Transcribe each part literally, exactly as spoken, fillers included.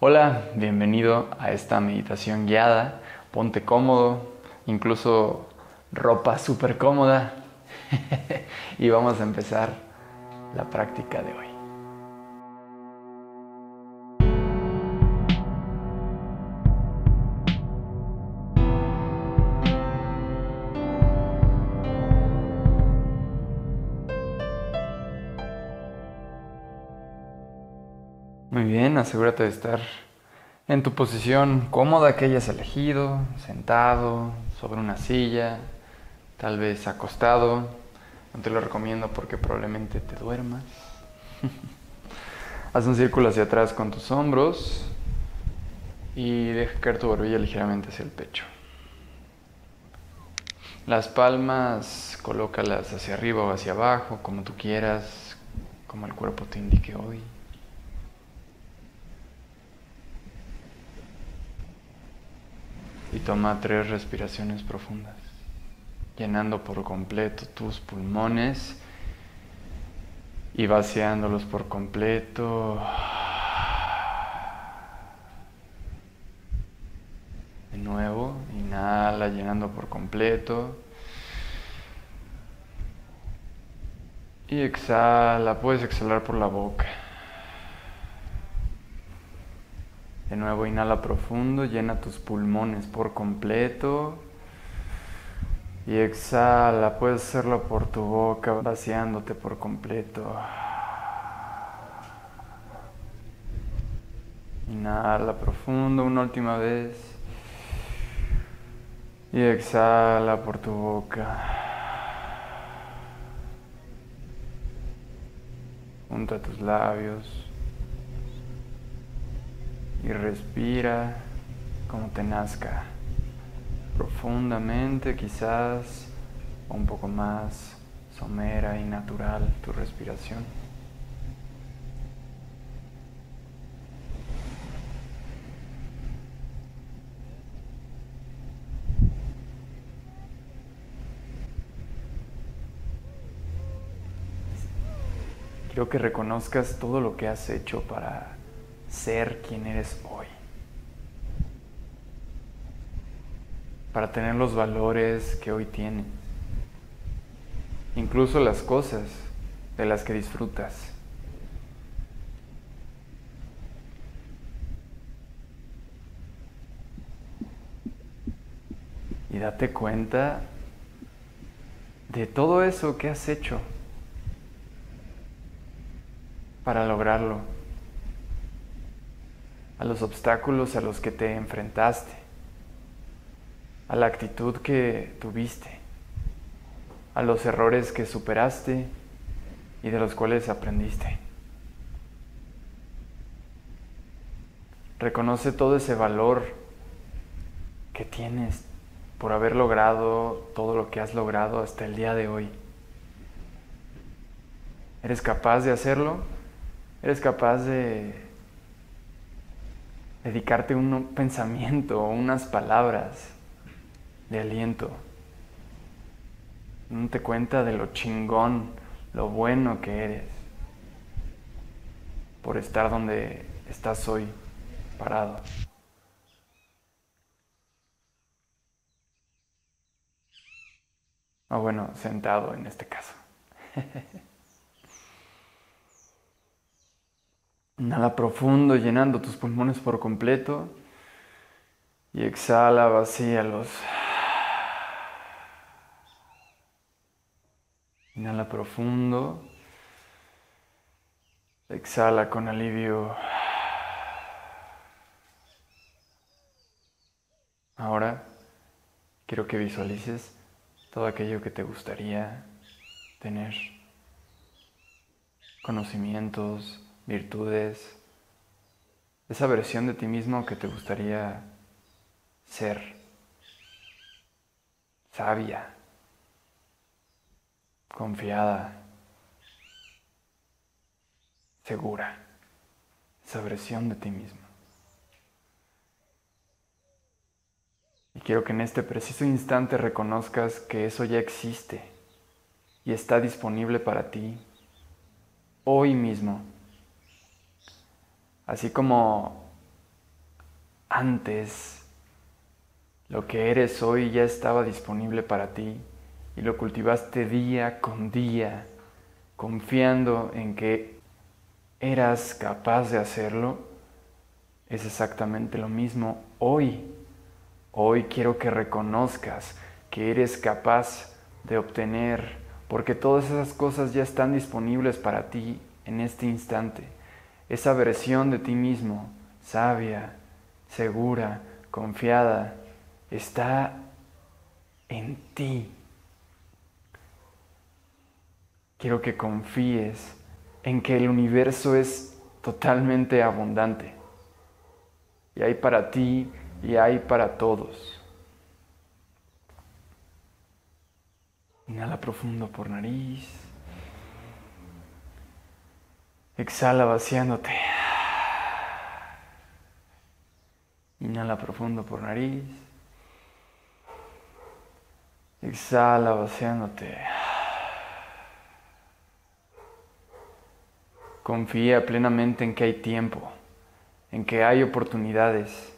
Hola, bienvenido a esta meditación guiada. Ponte cómodo, incluso ropa súper cómoda y vamos a empezar la práctica de hoy. Muy bien, asegúrate de estar en tu posición cómoda que hayas elegido, sentado, sobre una silla, tal vez acostado. No te lo recomiendo porque probablemente te duermas. Haz un círculo hacia atrás con tus hombros y deja caer tu barbilla ligeramente hacia el pecho. Las palmas colócalas hacia arriba o hacia abajo, como tú quieras, como el cuerpo te indique hoy. Y toma tres respiraciones profundas, llenando por completo tus pulmones y vaciándolos por completo. De nuevo, inhala llenando por completo. Y exhala, puedes exhalar por la boca. De nuevo, inhala profundo, llena tus pulmones por completo. Y exhala, puedes hacerlo por tu boca, vaciándote por completo. Inhala profundo una última vez. Y exhala por tu boca. Junta tus labios. Y respira como te nazca. Profundamente, quizás, o un poco más somera y natural tu respiración. Quiero que reconozcas todo lo que has hecho para ser quien eres hoy. Para tener los valores que hoy tienes. Incluso las cosas de las que disfrutas. Y date cuenta de todo eso que has hecho para lograrlo, a los obstáculos a los que te enfrentaste, a la actitud que tuviste, a los errores que superaste y de los cuales aprendiste. Reconoce todo ese valor que tienes por haber logrado todo lo que has logrado hasta el día de hoy. ¿Eres capaz de hacerlo? ¿Eres capaz de dedicarte un pensamiento o unas palabras de aliento? Date cuenta de lo chingón, lo bueno que eres por estar donde estás hoy, parado. O bueno, sentado en este caso. Inhala profundo, llenando tus pulmones por completo. Y exhala, vacíalos. Inhala profundo. Exhala con alivio. Ahora quiero que visualices todo aquello que te gustaría tener. Conocimientos, virtudes, esa versión de ti mismo que te gustaría ser. Sabia, confiada, segura. Esa versión de ti mismo. Y quiero que en este preciso instante reconozcas que eso ya existe y está disponible para ti hoy mismo. Así como antes, lo que eres hoy ya estaba disponible para ti y lo cultivaste día con día, confiando en que eras capaz de hacerlo, es exactamente lo mismo hoy. Hoy quiero que reconozcas que eres capaz de obtener, porque todas esas cosas ya están disponibles para ti en este instante. Esa versión de ti mismo, sabia, segura, confiada, está en ti. Quiero que confíes en que el universo es totalmente abundante. Y hay para ti y hay para todos. Inhala profundo por nariz. Exhala vaciándote. Inhala profundo por nariz. Exhala vaciándote. Confía plenamente en que hay tiempo, en que hay oportunidades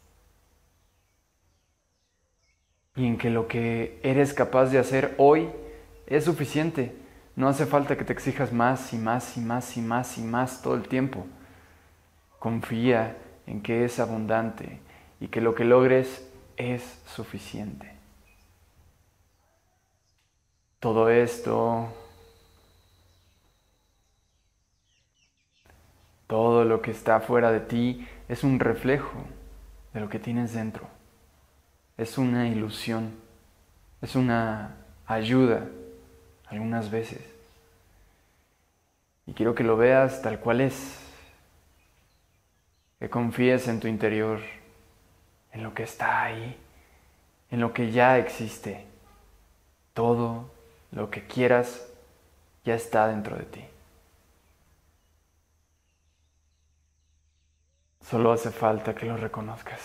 y en que lo que eres capaz de hacer hoy es suficiente. No hace falta que te exijas más y más y más y más y más todo el tiempo. Confía en que es abundante y que lo que logres es suficiente. Todo esto, todo lo que está fuera de ti es un reflejo de lo que tienes dentro. Es una ilusión, es una ayuda algunas veces. Y quiero que lo veas tal cual es, que confíes en tu interior, en lo que está ahí, en lo que ya existe. Todo lo que quieras ya está dentro de ti. Solo hace falta que lo reconozcas.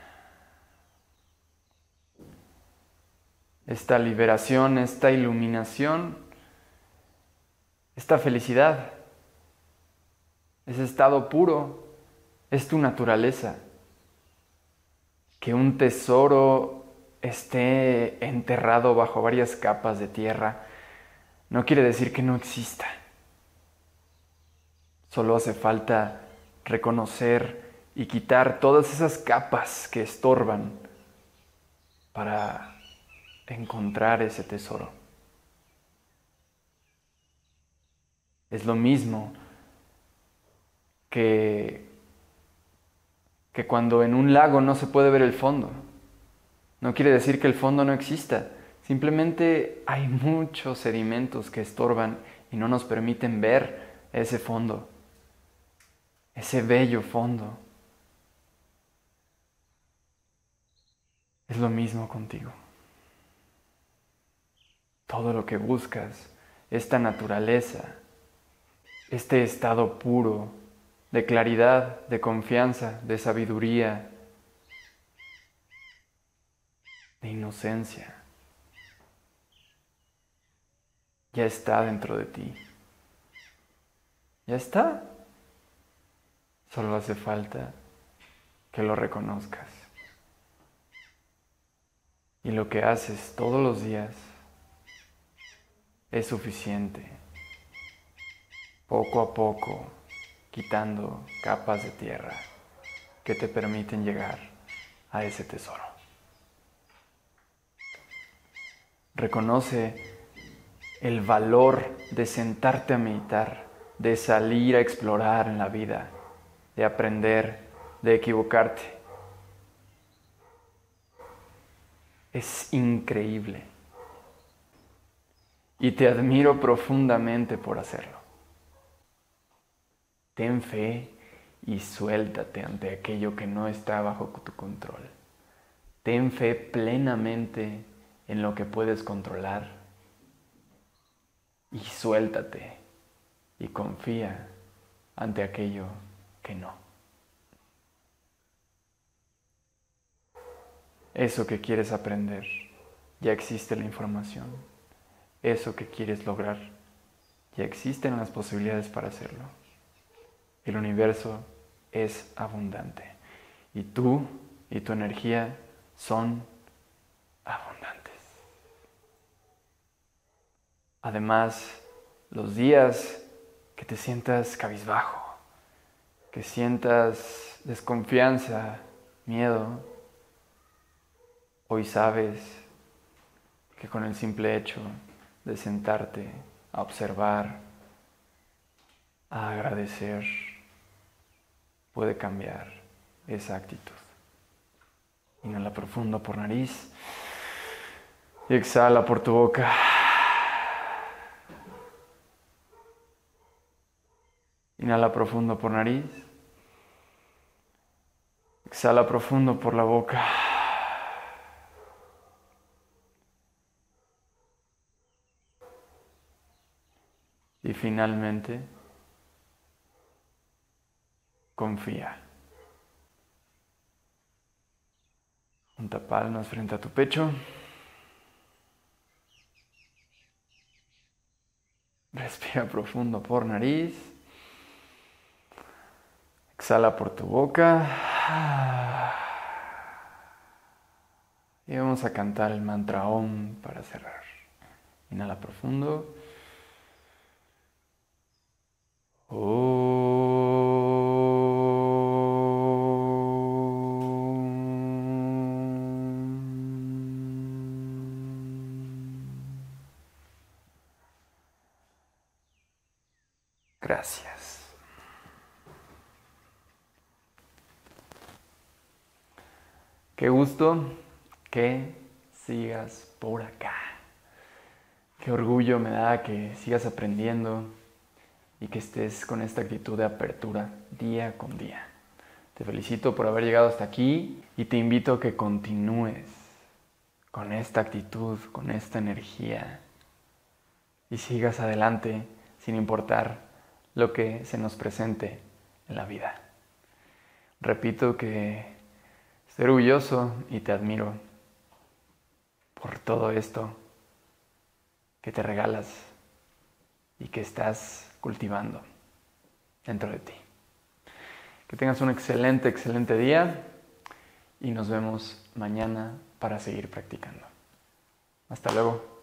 Esta liberación, esta iluminación, esta felicidad, ese estado puro, es tu naturaleza. Que un tesoro esté enterrado bajo varias capas de tierra no quiere decir que no exista. Solo hace falta reconocer y quitar todas esas capas que estorban para encontrar ese tesoro. Es lo mismo que, que cuando en un lago no se puede ver el fondo. No quiere decir que el fondo no exista. Simplemente hay muchos sedimentos que estorban y no nos permiten ver ese fondo, ese bello fondo. Es lo mismo contigo. Todo lo que buscas, esta naturaleza, este estado puro de claridad, de confianza, de sabiduría, de inocencia, ya está dentro de ti. Ya está. Solo hace falta que lo reconozcas. Y lo que haces todos los días es suficiente. Poco a poco, quitando capas de tierra que te permiten llegar a ese tesoro. Reconoce el valor de sentarte a meditar, de salir a explorar en la vida, de aprender, de equivocarte. Es increíble. Y te admiro profundamente por hacerlo. Ten fe y suéltate ante aquello que no está bajo tu control. Ten fe plenamente en lo que puedes controlar y suéltate y confía ante aquello que no. Eso que quieres aprender, ya existe la información. Eso que quieres lograr, ya existen las posibilidades para hacerlo. El universo es abundante y tú y tu energía son abundantes. Además, los días que te sientas cabizbajo, que sientas desconfianza, miedo, hoy sabes que con el simple hecho de sentarte a observar, a agradecer, puede cambiar esa actitud. Inhala profundo por nariz y exhala por tu boca. Inhala profundo por nariz. Exhala profundo por la boca. Y finalmente, confía. Junta palmas frente a tu pecho. Respira profundo por nariz. Exhala por tu boca. Y vamos a cantar el mantra Om para cerrar. Inhala profundo. Gracias. Qué gusto que sigas por acá. Qué orgullo me da que sigas aprendiendo y que estés con esta actitud de apertura día con día. Te felicito por haber llegado hasta aquí y te invito a que continúes con esta actitud, con esta energía y sigas adelante sin importar lo que se nos presente en la vida. Repito que estoy orgulloso y te admiro por todo esto que te regalas y que estás cultivando dentro de ti. Que tengas un excelente, excelente día y nos vemos mañana para seguir practicando. Hasta luego.